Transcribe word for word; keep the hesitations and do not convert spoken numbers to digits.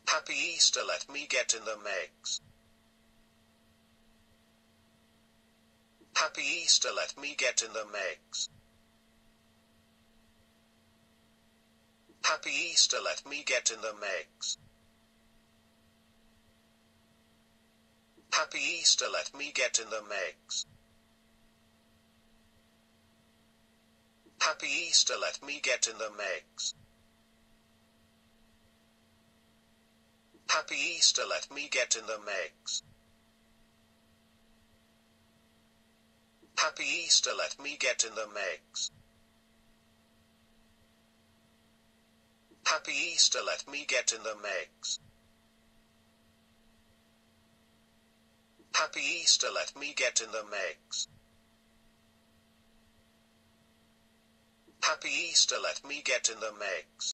Happy Easter, let me get in the mix. Happy Easter, let me get in the mix. Happy Easter, let me get in the mix. Happy Easter, let me get in the mix. Happy Easter, let me get in the mix. Happy Easter, let me get in the mix. Happy Easter, let me get in the mix. Happy Easter, let me get in the mix. Happy Easter, let me get in the mix. Happy Easter, let me get in the mix.